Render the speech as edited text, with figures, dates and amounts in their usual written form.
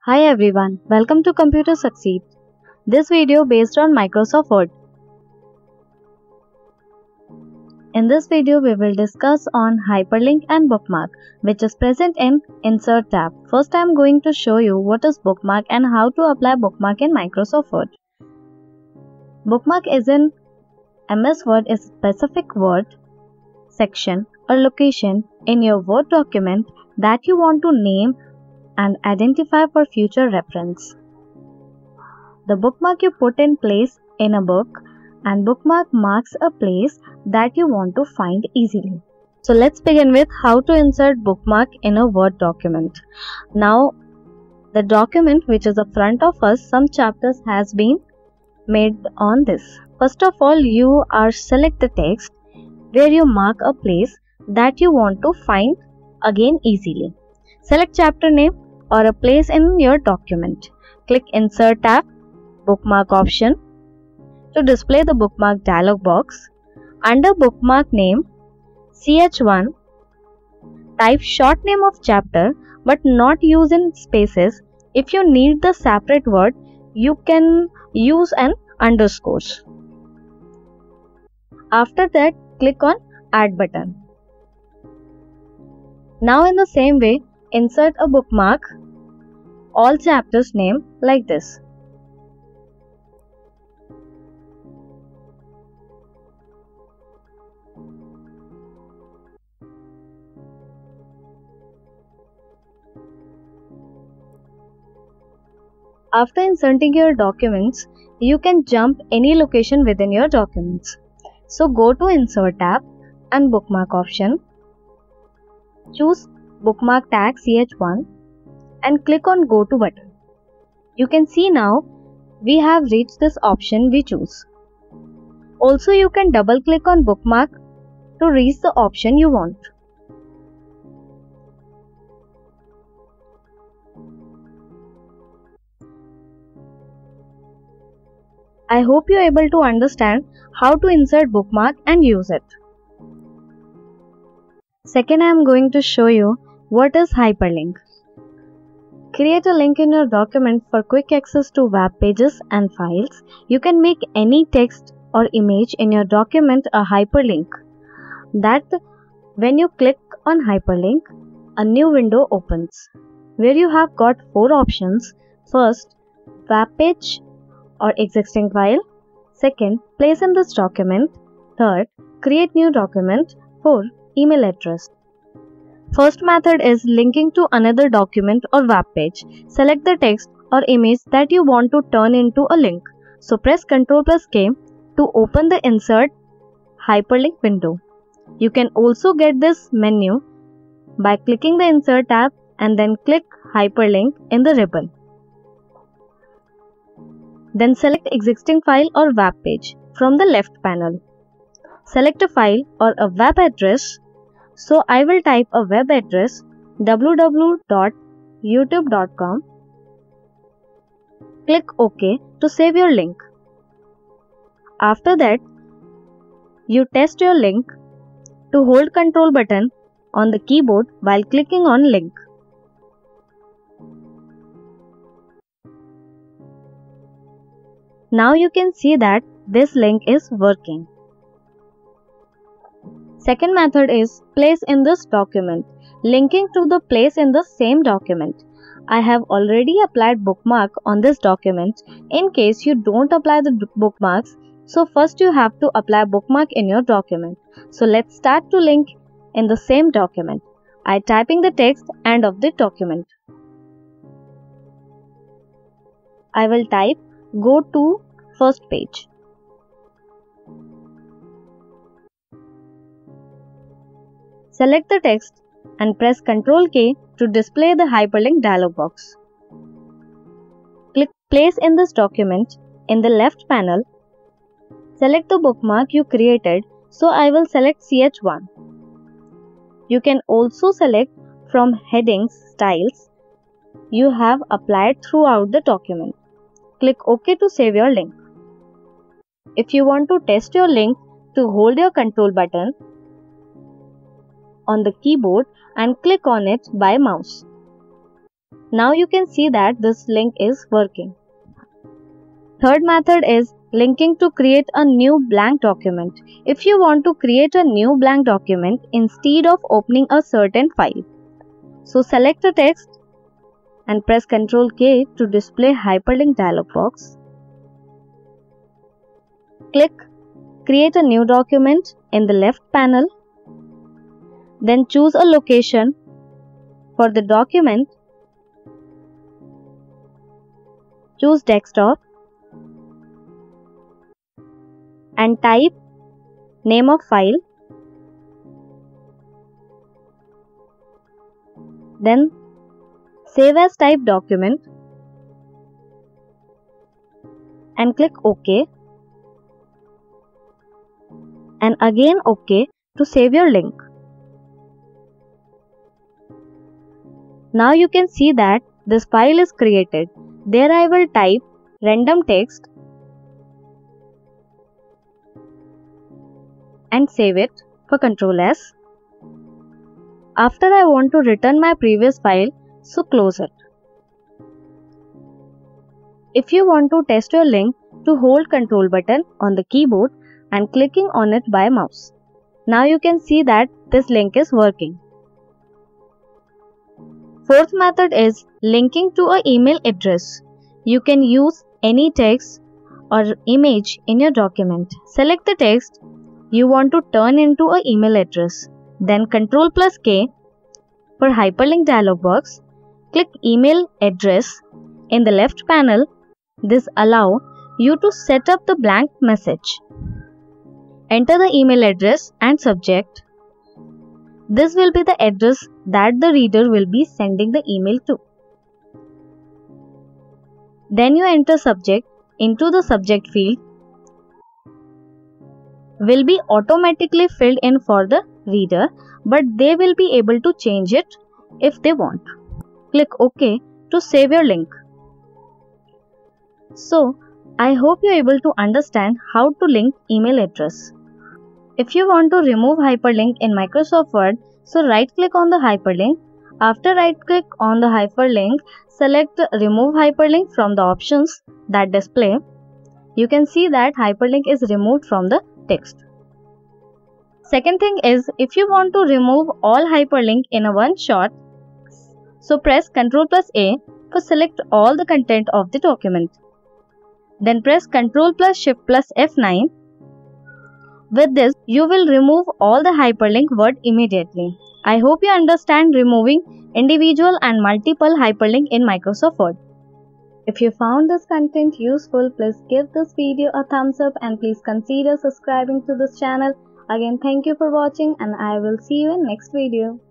Hi everyone, welcome to Computer Succeed. This video based on Microsoft Word. In this video we will discuss on hyperlink and bookmark which is present in Insert tab. First I am going to show you what is bookmark and how to apply bookmark in Microsoft Word. Bookmark is in MS Word is specific word, section or location in your Word document that you want to name and identify for future reference. The bookmark you put in place in a book and bookmark marks a place that you want to find easily. So let's begin with how to insert bookmark in a Word document. Now the document which is in front of us, some chapters has been made on this. First of all, you are select the text where you mark a place that you want to find again easily. Select chapter name or a place in your document. Click Insert tab, Bookmark option. To display the bookmark dialog box, under bookmark name, ch1, type short name of chapter but not use in spaces. If you need the separate word, you can use an underscores. After that, click on Add button. Now in the same way, insert a bookmark, all chapters name like this. After inserting your documents, you can jump any location within your documents. So go to Insert tab and Bookmark option. Choose Bookmark tag ch1 and click on Go to button. You can see now we have reached this option we choose. Also you can double click on bookmark to reach the option you want. I hope you are able to understand how to insert bookmark and use it. Second, I am going to show you what is hyperlink. Create a link in your document for quick access to web pages and files. You can make any text or image in your document a hyperlink. That when you click on hyperlink, a new window opens where you have got 4 options. First, web page or existing file. Second, place in this document. Third, create new document. 4, email address. First method is linking to another document or web page. Select the text or image that you want to turn into a link. So press Ctrl+K to open the insert hyperlink window. You can also get this menu by clicking the Insert tab and then click Hyperlink in the ribbon. Then select existing file or web page from the left panel. Select a file or a web address. So I will type a web address www.youtube.com. Click OK to save your link. After that, you test your link to hold Ctrl button on the keyboard while clicking on link. Now you can see that this link is working. Second method is place in this document, linking to the place in the same document. I have already applied bookmark on this document. In case you don't apply the bookmarks, so first you have to apply bookmark in your document. So let's start to link in the same document. I typing the text end of the document. I will type go to first page. Select the text and press Ctrl+K to display the hyperlink dialog box. Click Place in this document in the left panel. Select the bookmark you created, so I will select ch1. You can also select from headings styles you have applied throughout the document. Click OK to save your link. If you want to test your link, to hold your Ctrl button on the keyboard and click on it by mouse. Now you can see that this link is working. Third method is linking to create a new blank document. If you want to create a new blank document instead of opening a certain file, so select the text and press Ctrl K to display hyperlink dialog box. Click Create a new document in the left panel. Then choose a location for the document. Choose desktop and type name of file. Then save as type document and click OK. And again OK to save your link. Now you can see that this file is created. There I will type random text and save it for Ctrl S. After I want to return my previous file, so close it. If you want to test your link, to hold Ctrl button on the keyboard and clicking on it by mouse. Now you can see that this link is working. Fourth method is linking to an email address. You can use any text or image in your document. Select the text you want to turn into an email address. Then Ctrl plus K for hyperlink dialog box. Click email address in the left panel. This allows you to set up the blank message. Enter the email address and subject. This will be the address that the reader will be sending the email to. Then you enter subject into the subject field. Will be automatically filled in for the reader, but they will be able to change it if they want. Click OK to save your link. So, I hope you are able to understand how to link email address. If you want to remove hyperlink in Microsoft Word, so right click on the hyperlink. After right click on the hyperlink, select remove hyperlink from the options that display. You can see that hyperlink is removed from the text. Second thing is, if you want to remove all hyperlink in a one shot, so press Ctrl plus A to select all the content of the document. Then press Ctrl plus Shift plus F9. With this, you will remove all the hyperlink word immediately. I hope you understand removing individual and multiple hyperlink in Microsoft Word. If you found this content useful, please give this video a thumbs up and please consider subscribing to this channel. Again, thank you for watching and I will see you in next video.